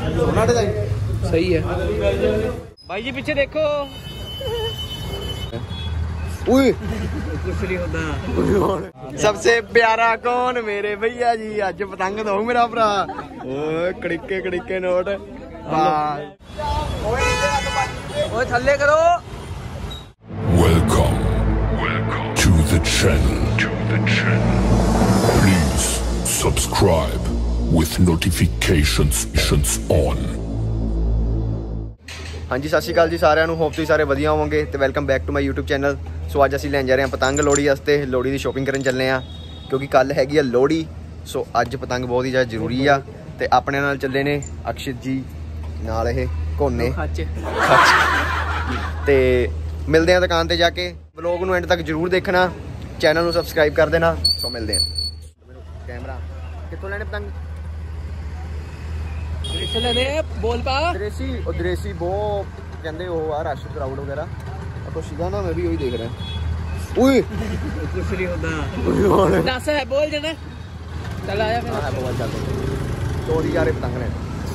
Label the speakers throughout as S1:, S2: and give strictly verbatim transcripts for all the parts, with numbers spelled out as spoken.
S1: सही है भाई जी। पीछे देखो। कुछ नहीं होता। सबसे प्यारा कौन मेरे भैया जी। अज पतंग दो मेरा भरा। कड़िके कड़िके नोट। ओए थल्ले करो।
S2: Welcome, welcome to the channel. To the channel. Please subscribe with notifications on.
S3: हाँ जी सत श्री अकाल जी सारिਆਂ ਨੂੰ। होप तुसीं सारे वधिया होवोगे तो welcome back to my YouTube channel. So अज असीं लैन जा रहे हैं पतंग लोहड़ी वास्ते। लोहड़ी की शॉपिंग करन चलने हैं क्योंकि कल हैगी आ लोहड़ी। सो अज पतंग बहुत ही ज़्यादा जरूरी आ। ते अपने नाल चले ने अक्षित जी नाल ये घोने ते मिलते हैं दुकान पर जाके। ब्लॉग नूं एंड तक जरूर देखना, चैनल नूं सबसक्राइब कर देना। सो मिलते हैं। कैमरा कितों लैने पतंग?
S1: बोल पा
S3: दरेसी और दरेसी बहुत कहते हो आ रश क्राउड वगैरह तो सीधा ना मैं भी वही देख रहा हूँ।
S1: कुछ नहीं होता। दस है बोल जना। चल आया फिर।
S3: हां बोल चल चोरी जा रहे पतंग ने।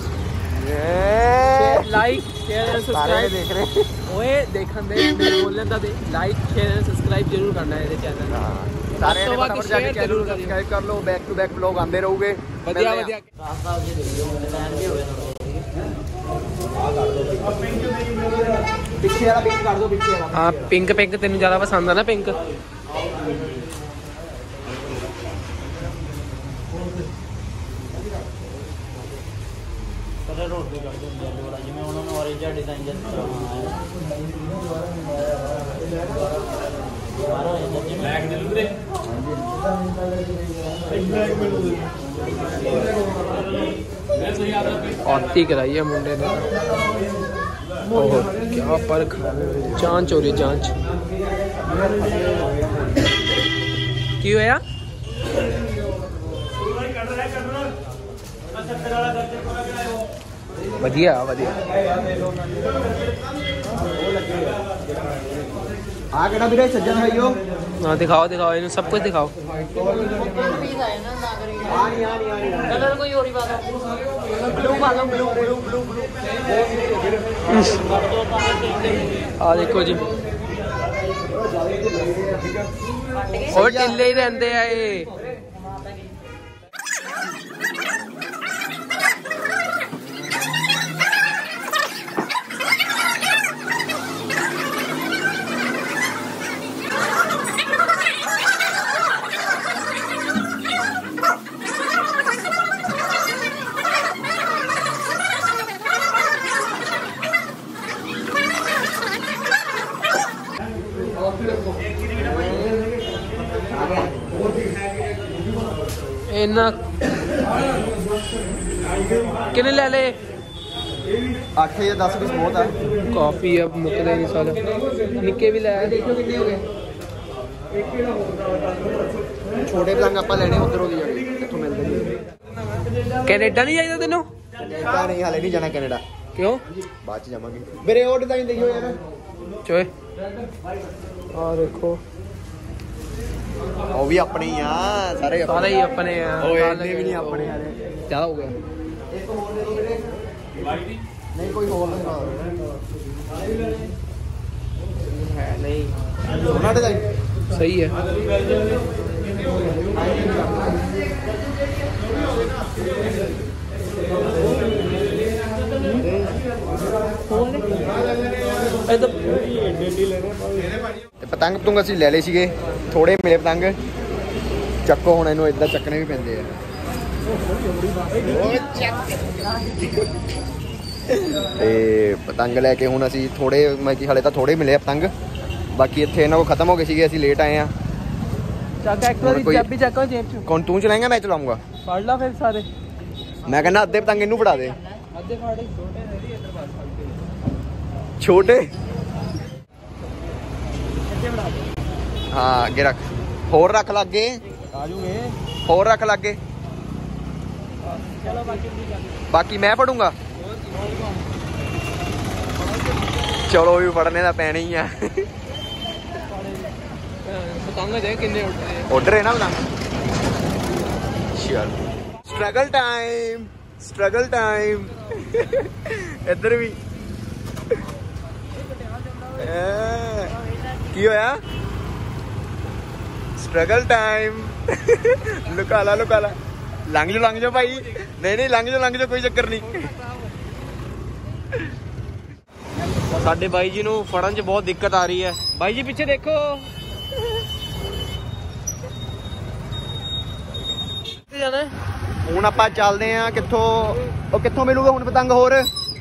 S1: लाइक शेयर एंड सब्सक्राइब देख रहे ओए देखन दे मेरे बोलने दा दे। लाइक शेयर एंड सब्सक्राइब जरूर करना है ये चैनल। हां सारे ने फटाफट जाके चैनल को सब्सक्राइब कर लो। बैक टू बैक व्लॉग आंदे रहोगे। बढ़िया बढ़िया रास्ता हो जे देखियो मुंडे टाइम भी होवे ना। आ कर दो पीछे वाला पिंक कर दो पीछे वाला। हां पिंक पिंक तेन ज्यादा पसंद है ना पिंक।
S4: कलर रोड पे कर दो येलो जिवें उन्होंने ऑरेंज डिजाइन जैसा ब्लैक डिलीवरी।
S1: आती कराई है मुंडे ने। क्या परख जांच हो रही जांच की होया। वधिया वधिया
S3: आ केड़ा वीरे सज्जन भाईओ।
S1: हां दिखाओ दिखाओ इन्हें सब कुछ दिखाओ।
S4: कलर कोई और ही बात है। ब्लू वाला ब्लू ब्लू ब्लू ब्लू
S1: आ देखो जी और टिल्ले ही रहंदे आ ये। इन्ना किन्ने ले ले?
S3: आठ या दस पीस बहुत है।
S1: काफी अब मुकदे नहीं साले निक्के भी ले।
S3: देखो कितने हो गए। छोटे पतंग आप लेने उधरों की जाके कितों मिलते हैं।
S1: कैनेडा नहीं जाइदा तेनों?
S3: कैनेडा नहीं हाले नहीं जाना कैनेडा।
S1: क्यों?
S3: बाद च जावांगे। मेरे और डिजाइन देखियो यार
S1: चोए आ देखो
S3: वो भी अपने ही आ सारे
S1: सारे ही अपने हैं।
S3: ओए इतने भी नहीं अपने यार
S1: ज्यादा हो गया।
S3: नहीं कोई और
S1: है नहीं
S3: सोना डिजाइन
S1: सही है।
S3: पतंग पतंग असं ले ले सीगे थोड़े मिले पतंग ਚੱਕੋ ਹੁਣ ਇਹਨੂੰ ਇਦਾਂ ਚੱਕਣੇ ਵੀ ਪੈਂਦੇ ਆ। ਤੇ ਪਤੰਗ ਲੈ ਕੇ ਹੁਣ ਅਸੀਂ ਥੋੜੇ ਮੈਂ ਕਿ ਹਾਲੇ ਤਾਂ ਥੋੜੇ ਮਿਲੇ ਪਤੰਗ ਬਾਕੀ ਇੱਥੇ ਇਹਨਾਂ ਕੋ ਖਤਮ ਹੋ ਗਏ ਸੀਗੇ ਅਸੀਂ ਲੇਟ ਆਏ ਆ।
S1: ਚੱਕ ਇੱਕ ਵਾਰੀ ਚਾਬੀ ਚੱਕੋ ਜੇਬ ਚ।
S3: ਕੌਣ ਤੂੰ ਚਲਾਏਂਗਾ ਮੈਂ ਚਲਾਉਂਗਾ?
S1: ਫੜ ਲਾ ਫਿਰ ਸਾਰੇ।
S3: ਮੈਂ ਕਹਿੰਦਾ ਅੱਧੇ ਪਤੰਗ ਇਹਨੂੰ ਫੜਾ ਦੇ।
S1: ਅੱਧੇ ਫੜ ਛੋਟੇ ਨੇ ਦੀ ਇੱਧਰ ਪਾਸ
S3: ਛੋਟੇ ਹਾਂ ਅੱਗੇ ਰੱਖ ਹੋਰ ਰੱਖ ਲੱਗੇ
S1: ਆ ਜੂਗੇ
S3: ਹੋਰ ਰੱਖ ਲੱਗੇ।
S1: ਚਲੋ ਬਾਕੀ
S3: ਬਾਕੀ ਮੈਂ ਫੜੂੰਗਾ। ਚਲੋ ਵੀ ਫੜਨੇ ਦਾ ਪੈਣਾ ਹੀ ਆ।
S1: ਪਤੰਗ ਦੇ ਕਿੰਨੇ ਉੱਡਦੇ
S3: ਆਰਡਰ ਹੈ ਨਾ ਪਤੰਗ। ਚਲ ਸਟਰਗਲ ਟਾਈਮ ਸਟਰਗਲ ਟਾਈਮ इधर भी की होया स्ट्रगल टाइम लुका ला लुका ला लंघ जाओ लंघ जाओ भाई नहीं नहीं लंघ जाओ लंघ जाओ कोई चक्कर नहीं साडे भाई जी नूं फड़न च बहुत दिक्कत आ रही है भाई जी पीछे देखो जाना हुण आपां चलदे आ कित्थों ओ कित्थों मिलूगे हुण पतंग होर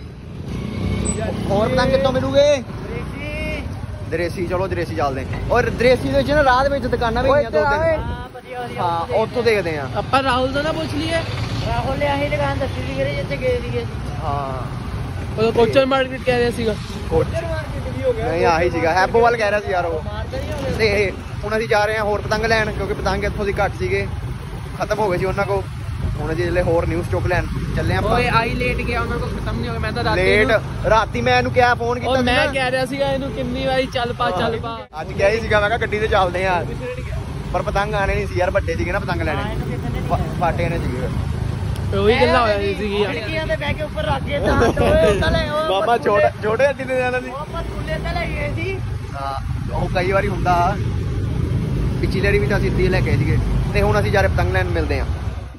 S3: होर पतंग कित्थों मिलूगे दरेसी चलो दरेसी चलदे और दरेसी दे विच ना राह दे विच दुकानां भी हैगियां दो तीन हां उत्थों देखदे आ आपां राहुल दा ना पुछ लईए राहुल ने आही दुकान दस्सी सी करे जिੱਥੇ गए ਸੀਗੇ हां ਉਹ ਕੋਚਰ ਮਾਰਕੀਟ ਕਹਿ ਰਿਹਾ ਸੀਗਾ ਕੋਚਰ ਮਾਰਕੀਟ ਵੀ ਹੋ ਗਿਆ ਨਹੀਂ ਆਹੀ ਸੀਗਾ ਹੈਬੋਵਾਲ ਕਹਿ ਰਿਹਾ ਸੀ ਯਾਰ ਉਹ ਤੇ ਹੁਣ ਅਸੀਂ ਜਾ ਰਹੇ ਹਾਂ ਹੋਰ ਪਤੰਗ ਲੈਣ ਕਿਉਂਕਿ ਪਤੰਗ ਇੱਥੋਂ ਦੀ ਘੱਟ ਸੀਗੇ ਖਤਮ ਹੋ ਗਏ ਸੀ ਉਹਨਾਂ ਕੋ ਹੁਣ ਅਸੀਂ ਜਿਹੜੇ ਹੋਰ ਨਿਊ ਸਟਾਕ ਲੈਣ ਚੱਲੇ ਆਪਾਂ ਓਏ ਆਈ ਲੇਟ ਗਿਆ ਉਹਨਾਂ ਕੋ ਖਤਮ ਨਹੀਂ ਹੋ ਗਿਆ ਮੈਂ ਤਾਂ ਰਾਤੀ ਲੇਟ ਰਾਤੀ ਮੈਂ ਇਹਨੂੰ ਕਿਹਾ ਫੋਨ ਕੀਤਾ ਸੀ ਮੈਂ ਕਹਿ ਰਿਹਾ ਸੀਗਾ ਇਹਨੂੰ ਕਿੰਨੀ ਵਾਰੀ ਚੱਲ ਪਾ ਚੱਲ ਪਾ ਅੱਜ ਕਿਹਾ ਹੀ ਸੀਗਾ ਮੈਂ ਕਿਹਾ ਗੱਡੀ ਤੇ ਚੱਲਦੇ ਆ ਪਰ ਪਤੰਗ ਆਣੇ ਨਹੀਂ ਸੀ ਯਾਰ ਵੱਡੇ ਸੀਗੇ ਨਾ ਪਤੰਗ ਲੈਣੇ ਫਾਟੇ ਨੇ ਸੀਗੇ ਉਹੀ ਗੱਲਾਂ ਹੋਇਆ ਸੀਗੀ ਖਿੜਕੀਆਂ ਤੇ ਬਹਿ ਕੇ ਉੱਪਰ ਰੱਖ ਕੇ ਤਾਂ ਓਏ ਤਾਂ ਲੈ ਉਹ ਬਾਬਾ ਛੋਟੇ ਛੋਟੇ ਅੱਡੀ ਤੇ ਜਾਣਾ ਸੀ ਆਪਾਂ ਤੁੱਲੇ ਤਾਂ ਲੈ ਗਏ ਸੀ ਹਾਂ ਉਹ ਕਈ ਵਾਰੀ ਹੁੰਦਾ ਪਿਛਲੀ ਵਾਰੀ ਵੀ ਤਾਂ ਅਸੀਂ ਇੱਥੇ ਲੈ ਕੇ ਸੀਗੇ ਤੇ ਹੁਣ ਅਸੀਂ ਜਾ ਰਹੇ ਪਤੰਗ ਲੈਣ ਮਿਲਦੇ ਆ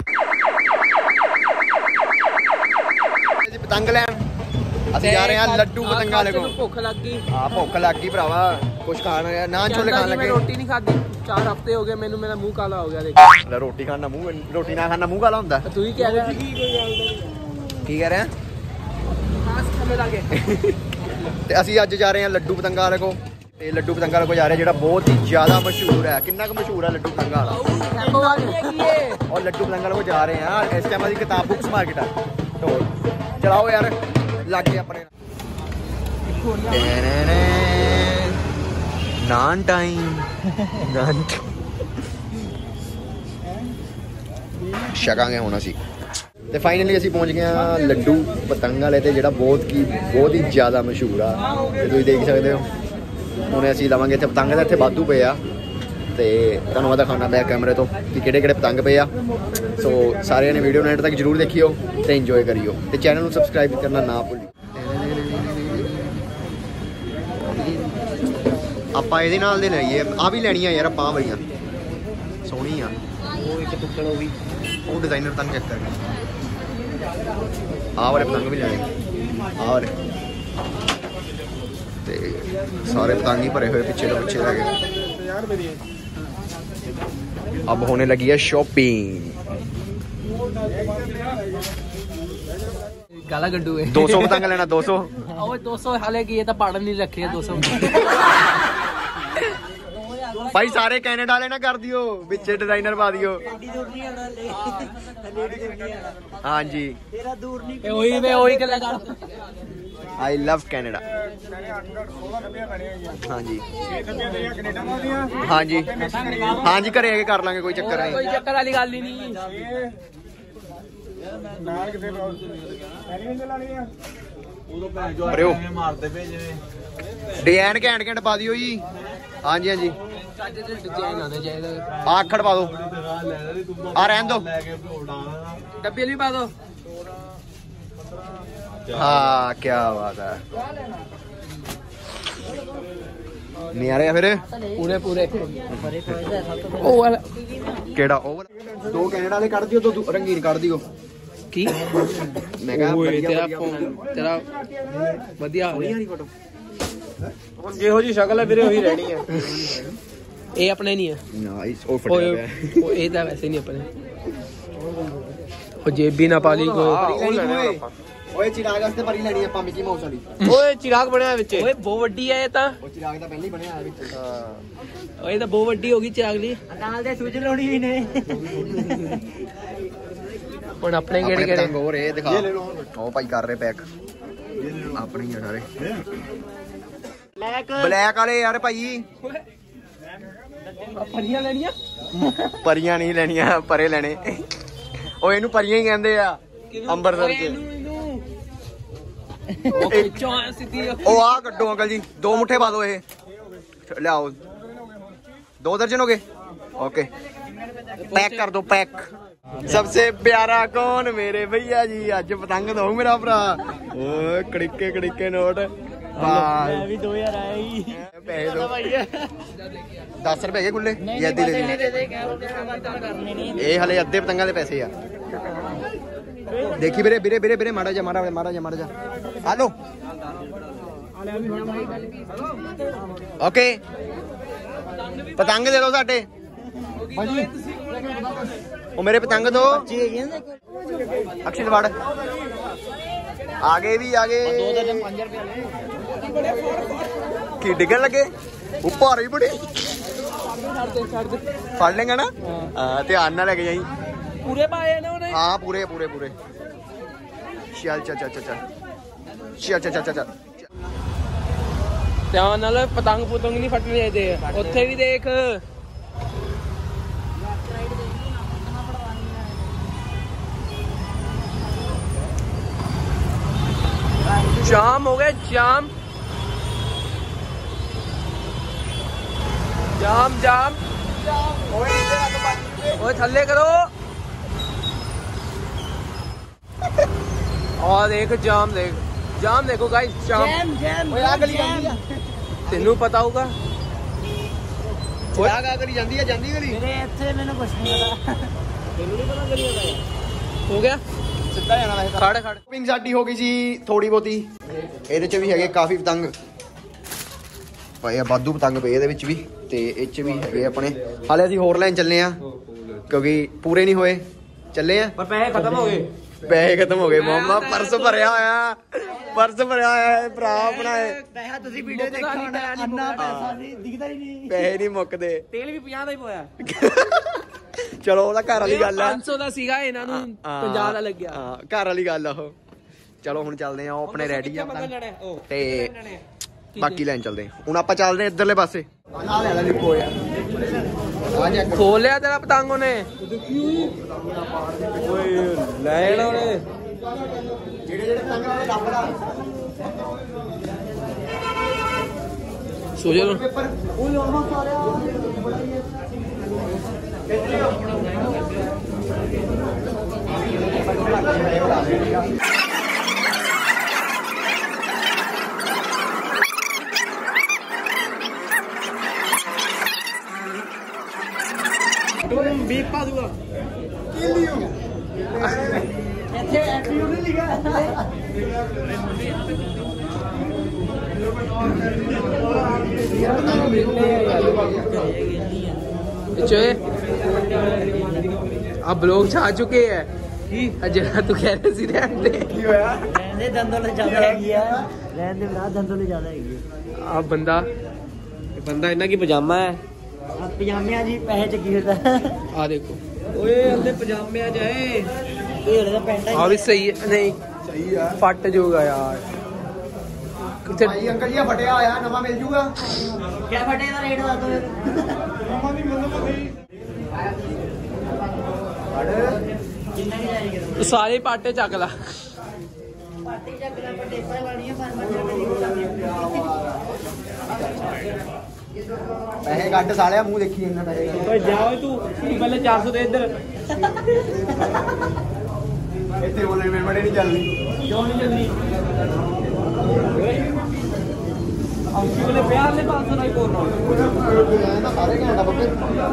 S3: ਪਤੰਗ ਲੈਣ ਅਸੀਂ ਜਾ ਰਹੇ ਹਾਂ ਲੱਡੂ ਪਤੰਗਾਂ ਵਾਲੇ ਕੋਲ ਭੁੱਖ ਲੱਗ ਗਈ ਹਾਂ ਭੁੱਖ ਲੱਗ ਗਈ ਭਰਾਵਾ ਕੁਝ ਖਾਣ ਨਾਨ ਛੋਲੇ ਖਾਣ ਲੱਗੇ ਰੋਟੀ ਨਹੀਂ ਖਾਦੀ ਚਾਰ ਹਫ਼ਤੇ ਹੋ ਗਏ ਮੈਨੂੰ ਮੇਰਾ ਮੂੰਹ ਕਾਲਾ ਹੋ ਗਿਆ ਦੇਖ ਲੈ ਰੋਟੀ ਖਾਣ ਨਾਲ ਮੂੰਹ ਰੋਟੀ ਨਾ ਖਾਣ ਨਾਲ ਮੂੰਹ ਕਾਲਾ ਹੁੰਦਾ ਤੂੰ ਹੀ ਕਹਿ ਰਿਹਾ ਕੀ ਕੋਈ ਗੱਲ ਨਹੀਂ ਕੀ ਕਹਿ ਰਿਹਾ ਖਾਸ ਖਾਣੇ ਲੱਗੇ ਤੇ ਅਸੀਂ ਅੱਜ ਜਾ ਰਹੇ ਹਾਂ ਲੱਡੂ ਪਤੰਗਾਂ ਵਾਲੇ ਕੋਲ ਤੇ ਲੱਡੂ ਪਤੰਗਾਂ ਵਾਲੇ ਕੋਲ ਜਾ ਰਹੇ ਜਿਹੜਾ ਬਹੁਤ ਹੀ ਜ਼ਿਆਦਾ ਮਸ਼ਹੂਰ ਹੈ ਕਿੰਨਾ ਕੁ ਮਸ਼ਹੂਰ ਹੈ ਲੱਡੂ ਪਤੰਗਾਂ ਵਾਲਾ ਔਰ ਲੱਡੂ ਪਤੰਗਾਂ ਵਾਲੇ ਕੋਲ ਜਾ ਰਹੇ ਹਾਂ ਇਸ ਟਾਈਮ ਅਸੀਂ ਕਿਤਾਬ ਬੁੱਕਸ ਮਾਰਕੀਟ ਆ ਢੋਲ ਚਲਾਓ ਯਾਰ ਲੱਗ ਗਏ ਆਪਣੇ ਨਾਨ ਟਾਈਮ ਨਾਨ ਛਕਾਂਗੇ ਹੁਣ ਅਸੀਂ ਤੇ ਫਾਈਨਲੀ ਅਸੀਂ ਪਹੁੰਚ ਗਏ ਹਾਂ ਲੱਡੂ ਪਤੰਗ ਵਾਲੇ ਤੇ ਜਿਹੜਾ ਬਹੁਤ ਕੀ ਬਹੁਤ ਹੀ ਜ਼ਿਆਦਾ ਮਸ਼ਹੂਰ ਆ ਤੇ ਤੁਸੀਂ ਦੇਖ ਸਕਦੇ ਹੋ ਹੁਣ ਅਸੀਂ ਲਵਾਂਗੇ ਇੱਥੇ ਪਤੰਗ ਦਾ ਇੱਥੇ ਵਾਧੂ ਪਏ ਆ ਤੇ ਤੁਹਾਨੂੰ ਮੈਂ ਦਿਖਾਉਣਾ ਬੈਕ ਕੈਮਰੇ ਤੋਂ ਕਿ ਕਿਹੜੇ ਕਿਹੜੇ ਪਤੰਗ ਪਏ ਆ ਸੋ ਸਾਰਿਆਂ ਨੇ ਵੀਡੀਓ ਨੂੰ ਐਂਡ ਤੱਕ ਜ਼ਰੂਰ ਦੇਖਿਓ ਤੇ ਇੰਜੋਏ ਕਰਿਓ ਤੇ ਚੈਨਲ ਨੂੰ ਸਬਸਕ੍ਰਾਈਬ ਕਰਨਾ ਨਾ ਭੁੱਲਿਓ ਆਪਾਂ ਇਹਦੇ ਨਾਲ ਦੇ ਲਈਏ ਆ ਵੀ ਲੈਣੀਆਂ ਯਾਰ ਆਪਾਂ ਬੜੀਆਂ ਸੋਹਣੀ ਆ ਉਹ ਇੱਕ ਟੁੱਕਣ ਉਹ ਵੀ ਉਹ ਡਿਜ਼ਾਈਨਰ ਤਾਂ ਚੈੱਕ ਕਰਕੇ ਆਹ ਵਾਲੇ ਪਤੰਗ ਵੀ ਲੈਣੇ ਆਹ ਵਾਲੇ ਤੇ ਸਾਰੇ ਪਤੰਗ ਹੀ ਭਰੇ ਹੋਏ ਪਿੱਛੇ ਤੋਂ ਪਿੱਛੇ ਰਹਿ ਗਏ अब होने लगी है शॉपिंग
S1: काला गड्डू है
S3: दो सौ पतंग लेना दो सौ
S1: ओए दो सौ हाले की ये तो पाड़न नहीं रखे दो सौ
S3: भाई सारे कैनेडा वाले ना कर दियो पीछे डिजाइनर पा दियो हाँ जी
S1: वही मैं वही कर लगा
S3: आई लव कैनेडा हाँ जी हाँ जी हाँ जी घरे आके कर लांगे कोई चक्कर नहीं
S1: कोई चक्कर वाली गल ही नहीं
S3: डिजाइन घैंट घैंट पा दियो जी हाँ जी हाँ जी आखड़ पा दो आ रहन दो
S1: डब्बे भी पा दो
S3: हाँ क्या बात है नहीं आ रहे फिर
S1: पूरे पूरे
S3: ओ वाला केड़ा ओ वाला दो कैनेडा वाले काट दियो दो रंगीन काट दियो
S1: की
S3: मैं कहा
S1: ओए तेरा फोन तेरा बढ़िया हो गया फोटो ਹੁਣ ਜਿਹੋ ਜੀ ਸ਼ਕਲ ਹੈ ਵੀਰੇ ਉਹੀ ਰਹਿਣੀ ਹੈ ਇਹ ਆਪਣੇ ਨਹੀਂ ਹੈ
S3: ਨਾਈਸ ਉਹ ਫਟਿਆ ਪਿਆ
S1: ਉਹ ਇਹ ਤਾਂ ਵੈਸੇ ਨਹੀਂ ਆਪਣੇ ਉਹ ਜੇਬ ਵੀ ਨਾ ਪਾ ਲਈ ਕੋਈ
S3: ਓਏ ਚਿਰਾਗ ਵਾਸਤੇ ਭਰੀ ਲੈਣੀ ਆਪਾਂ ਮਿੱਕੀ ਮਾਊਸ ਵਾਲੀ
S1: ਓਏ ਚਿਰਾਗ ਬਣਿਆ ਵਿੱਚ ਓਏ ਬਹੁਤ ਵੱਡੀ ਹੈ ਇਹ ਤਾਂ
S3: ਉਹ ਚਿਰਾਗ ਤਾਂ ਪਹਿਲਾਂ ਹੀ ਬਣਿਆ ਹੈ ਵਿੱਚ ਹਾਂ
S1: ਓਏ ਤਾਂ ਬਹੁਤ ਵੱਡੀ ਹੋ ਗਈ ਚਿਰਾਗ ਲਈ
S4: ਨਾਲ ਦੇ ਸੂਝ ਲਾਉਣੀ ਵੀ ਨੇ
S1: ਹੁਣ ਆਪਣੇ ਕਿਹੜੇ ਕਿਹੜੇ
S3: ਹੋਰ ਇਹ ਦਿਖਾ ਉਹ ਭਾਈ ਕਰ ਰਹੇ ਪੈਕ ਆਪਣੀ ਆ ਸਾਰੇ
S4: ਬਲੈਕ
S3: ਬਲੈਕ ਵਾਲੇ ਯਾਰ ਭਾਈ
S1: ਪਰੀਆਂ ਲੈਣੀਆਂ
S3: ਪਰੀਆਂ ਨਹੀਂ ਲੈਣੀਆਂ ਪਰੇ ਲੈਣੇ ਉਹ ਇਹਨੂੰ ਪਰੀਆਂ ਹੀ ਕਹਿੰਦੇ ਆ ਅੰਬਰਸਰ ਚ ਉਹ ਆ ਕੱਢੋ ਅੰਕਲ ਜੀ ਦੋ ਮੁੱਠੇ ਪਾ ਦਿਓ ਇਹ ਲਿਆਓ ਦੋ ਦਰਜਨ ਹੋ ਗਏ ਓਕੇ पैक कर दो पैक सबसे प्यारा कौन मेरे भैया जी अज पतंग दो मेरा भरा ओ कड़िके कड़िके नोट भी दो हजार पैसे दो दस रुपए खुले ये हले अद्धे पतंगा दे पैसे आ देखी ਵੀਰੇ ਵੀਰੇ ਵੀਰੇ ਵੀਰੇ ਮਾੜਾ ਜਾ ਮਾੜਾ ਮਾੜਾ ਜਾ ਮਾੜਾ ਜਾ ਹਲੋ ਓਕੇ ਪਤੰਗ ਦੇ ਦਿਓ ਸਾਡੇ ਉਹ ਮੇਰੇ ਪਤੰਗ ਦੋ ਅਕਸ਼ਿਤ ਵੜ ਆਗੇ ਵੀ ਆਗੇ ਦੋ ਦਰਜਨ ਪੰਜ ਰੁਪਏ ਕੀ ਡਿੱਗਣ ਲੱਗੇ ਉੱਪਰ ਹੀ ਬੜੀ ਫੜ ਲੇਗਾ ਨਾ ਹਾਂ ਧਿਆਨ ਨਾਲ ਲੈ ਕੇ ਜਾਈ ਪੂਰੇ ਪਾਏ ਨੇ ਉਹਨੇ ਹਾਂ ਪੂਰੇ ਪੂਰੇ ਪੂਰੇ ਚੱਲ ਚੱਲ ਚੱਲ ਚੱਲ ਚੱਲ ਚੱਲ ਚੱਲ ਚੱਲ
S1: ਧਿਆਨ ਨਾਲ ਪਤੰਗ ਪੁਤੰਗ ਨਹੀਂ ਫਟਣੇ ਚਾਹੀਦੇ ਉੱਥੇ ਵੀ ਦੇਖ जाम हो गए जाम जाम जाम ओए थल्ले करो और देख जाम देख जाम देखो गाइस जाम तेनू पता होगा
S3: गली जांदी है जांदी गली मेरे ਇੱਥੇ ਮੈਨੂੰ ਕੁਝ ਨਹੀਂ ਪਤਾ ਤੈਨੂੰ ਨਹੀਂ ਪਤਾ ਗਲੀ ਦਾ
S1: हो गया
S3: ਸਿੱਧਾ ਜਾਣਾ ਵੈਸੇ ਖੜ ਖੜ ਸ਼ੋਪਿੰਗ ਸਾਡੀ ਹੋ ਗਈ ਸੀ ਥੋੜੀ ਬਹੁਤੀ ਇਹਦੇ ਚ ਵੀ ਹੈਗੇ ਕਾਫੀ ਪਤੰਗ ਪਏ ਆ ਵਾਧੂ ਪਤੰਗ ਪਏ ਇਹਦੇ ਵਿੱਚ ਵੀ ਤੇ ਇਹ ਚ ਵੀ ਹੈਗੇ ਆਪਣੇ ਹਾਲੇ ਅਸੀਂ ਹੋਰ ਲੈਣ ਚੱਲੇ ਆ ਕਿਉਂਕਿ ਪੂਰੇ ਨਹੀਂ ਹੋਏ ਚੱਲੇ ਆ
S1: ਪਰ ਪੈਸੇ ਖਤਮ ਹੋ ਗਏ
S3: ਪੈਸੇ ਖਤਮ ਹੋ ਗਏ ਮਾਮਾ ਪਰਸ ਭਰਿਆ ਹੋਇਆ ਪਰਸ ਭਰਿਆ ਹੋਇਆ ਭਰਾ ਆਪਣਾ
S1: ਪੈਸਾ ਤੁਸੀਂ ਵੀਡੀਓ ਦੇਖਿਆ ਹੋਣਾ ਅੰਨਾ ਪੈਸਾ ਸੀ ਦਿਖਦਾ ਹੀ ਨਹੀਂ
S3: ਪੈਸੇ ਨਹੀਂ ਮੁੱਕਦੇ
S1: ਤੇਲ ਵੀ ਪੰਜਾਹ ਦਾ ਹੀ ਪੋਇਆ
S3: ਚਲੋ ਉਹਦਾ ਘਰ ਵਾਲੀ ਗੱਲ ਆ
S1: ਪੰਜ ਸੌ ਦਾ ਸੀਗਾ ਇਹਨਾਂ ਨੂੰ ਪੰਜਾਹ ਦਾ ਲੱਗਿਆ
S3: ਹਾਂ ਘਰ ਵਾਲੀ ਗੱਲ ਆ ਉਹ ਚਲੋ ਹੁਣ ਚੱਲਦੇ ਆ ਉਹ ਆਪਣੇ ਰੈਡੀ ਆ ਤੇ ਬਾਕੀ ਲੈਣ ਚੱਲਦੇ ਆ ਹੁਣ ਆਪਾਂ ਚੱਲਦੇ ਆ ਇੱਧਰਲੇ ਪਾਸੇ ਆ ਲੈ ਲੈ ਲਿਖੋ ਯਾਰ
S1: ਖੋਲ ਲਿਆ ਤੇਰਾ ਪਤੰਗ ਉਹਨੇ ਓਏ ਲੈਣਾ ਉਹਨੇ
S3: ਜਿਹੜੇ ਜਿਹੜੇ ਪਤੰਗ ਵਾਲੇ ਲੱਭ ਲਾ
S1: ਸੋ ਜਾ
S3: ਪੇਪਰ ਉਹ ਆਲਮੋਸਟ ਆ ਰਿਹਾ
S1: तुम बीप पा दूंगा
S3: ਇੱਥੇ ਐਟੀਟਿਊਡ ਨਹੀਂ ਲਿਖਿਆ
S1: अब लोग छा चुके हैं जरा तू कह रहे सी रहने
S3: ਕੀ ਹੋਇਆ
S5: रहने दंदों ले ज्यादा हैगी है रहने मेरा दंदों ले ज्यादा हैगी है
S1: अब बंदा बंदा इन्ना की पजामा है
S5: अब पजामे जी पैसे चकी होता है
S1: आ देखो ओए अंदर पजामे जाए
S5: ये वाला पैंट
S1: हाँ भी सही है नहीं
S3: ਸਹੀ ਆ
S1: फट जाऊगा यार कितने
S3: ਭਾਈ ਅੰਕਲ ਜੀ ਫਟਿਆ ਹੋਇਆ ਨਵਾਂ ਮਿਲ ਜੂਗਾ
S5: क्या फटे का रेट बता दो
S3: ਨਵਾਂ ਨਹੀਂ ਮਿਲਦਾ ਭਾਈ
S5: कितना की जाएगी
S1: तो सारे पाटे चक ला
S5: पार्टी चक ला पर टेपर वाली है फार्मर
S3: ਪੈਸੇ ਕੱਢ ਸਾਲਿਆ ਮੂੰਹ ਦੇਖੀ ਇੰਨਾ ਪੈਸੇ
S1: ओए जाओ तू तू पहले चार सौ दे इधर
S3: ਇੱਥੇ ਬੋਲੇ ਮੇਰੇ ਬੜੇ ਨਹੀਂ ਚੱਲਦੀ
S1: क्यों नहीं चलनी अंकी वाले प्यार ने पाँच सौ नहीं बोल रहा
S3: ਸਾਰੇ ਘੰਟਾ ਬੱਬੇ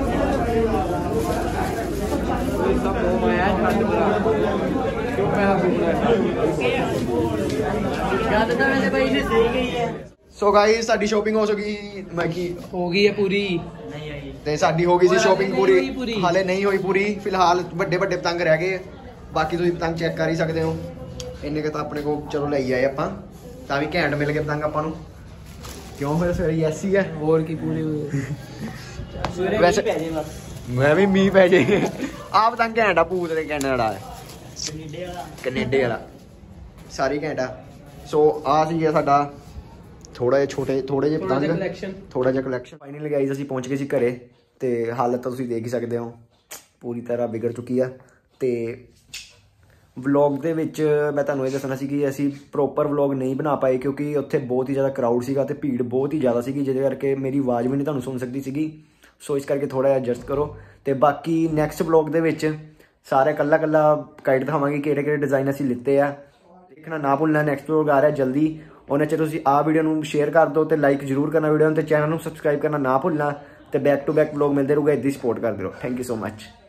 S1: सब हो मैं यार खंड बना क्यों पैसा फूक रहा है
S5: ज्यादा तो वैसे भाई ने सही गई है
S3: ਸੋ ਗਾਇਸ ਸਾਡੀ ਸ਼ੋਪਿੰਗ ਹੋ ਚੁੱਕੀ ਮੈਂ ਕੀ
S1: हो गई है पूरी
S5: नहीं आई
S3: ਤੇ ਸਾਡੀ ਹੋ ਗਈ ਸੀ ਸ਼ੋਪਿੰਗ
S1: ਨਹੀਂ ਹੋਈ
S3: ਪੂਰੀ
S1: ਪੂਰੀ।
S3: ਹਾਲੇ ਨਹੀਂ ਹੋਈ ਪੂਰੀ ਫਿਲਹਾਲ ਵੱਡੇ ਵੱਡੇ ਪਤੰਗ ਰਹਿ ਗਏ ਬਾਕੀ ਤੁਸੀਂ ਪਤੰਗ ਚੈੱਕ ਕਰ ਹੀ ਸਕਦੇ ਹੋ ਇੰਨੇ ਕੁ ਤਾਂ ਆਪਣੇ ਕੋਲ ਚਲੋ ਲਈ ਆਏ ਆਪਾਂ ਤਾਂ ਵੀ ਘੈਂਟ ਮਿਲ ਗਏ ਪਤੰਗ ਆਪਾਂ ਨੂੰ ਕਿਉਂ ਫਿਰ ਸਵੇਰੇ ਯੈਸ ਹੀ ਹੈ
S1: और की पूरी
S3: ਵੈਸੇ
S5: पैसे बस
S3: ਮੈਂ ਵੀ ਮੀਂਹ ਪੈ ਜੇ ਆ ਪਤੰਗ ਘੈਂਟ ਆ ਭੂਤ ਦੇ ਕੈਨੇਡਾ ਵਾਲਾ
S5: कनेडे वाला
S3: ਕੈਨੇਡੇ ਵਾਲਾ ਸਾਰੀ ਘੈਂਟ ਆ ਸੋ ਆ ਸੀ ਸਾਡਾ ਥੋੜਾ ਜਿਹਾ ਛੋਟੇ ਥੋੜੇ ਜਿਹੇ
S1: थोड़ा सा
S3: ਪਤੰਗ
S1: कलेक्शन
S3: ਥੋੜਾ ਜਿਹਾ ਕਲੈਕਸ਼ਨ ਫਾਈਨਲੀ ਗਾਈਜ਼ ਅਸੀਂ ਪਹੁੰਚ ਗਏ ਸੀ ਘਰੇ ਤੇ ਹਾਲਤ ਤਾਂ ਤੁਸੀਂ ਦੇਖ ਹੀ ਸਕਦੇ ਹੋ ਪੂਰੀ ਤਰ੍ਹਾਂ ਵਿਗੜ ਚੁੱਕੀ ਆ ਤੇ ਵਲੌਗ ਦੇ ਵਿੱਚ ਮੈਂ ਤੁਹਾਨੂੰ ਇਹ ਦੱਸਣਾ ਸੀ ਕਿ ਅਸੀਂ ਪ੍ਰੋਪਰ ਵਲੌਗ ਨਹੀਂ ਬਣਾ ਪਾਏ ਕਿਉਂਕਿ ਉੱਥੇ ਬਹੁਤ ਹੀ ਜ਼ਿਆਦਾ ਕਰਾਊਡ ਸੀਗਾ ਤੇ ਭੀੜ ਬਹੁਤ ਹੀ ਜ਼ਿਆਦਾ ਸੀਗੀ ਜਿਹਦੇ ਕਰਕੇ ਮੇਰੀ ਆਵਾਜ਼ ਵੀ ਨਹੀਂ ਤੁਹਾਨੂੰ ਸੁਣ ਸਕਦੀ ਸੀਗੀ ਸੋ ਇਸ ਕਰਕੇ ਥੋੜਾ ਜਿਹਾ ਐਡਜਸਟ ਕਰੋ ਤੇ ਬਾਕੀ ਨੈਕਸਟ ਵਲੌਗ ਦੇ ਵਿੱਚ सारे कल्ला कल्ला काइट दिखावांगे किहड़े किहड़े डिज़ाइन असीं लिते आ। देखना ना भुलना, नैक्सट व्लॉग आ रहा जल्दी। उन्हें च तुसीं आ वीडियो नूं शेयर कर दो तो लाइक जरूर करना वीडियो नूं, ते चैनल नूं सबसक्राइब करना ना भुलना। तो बैक टू बैक व्लॉग मिलते रहोगे, इदां ही सपोर्ट करते रहो। Thank you so much.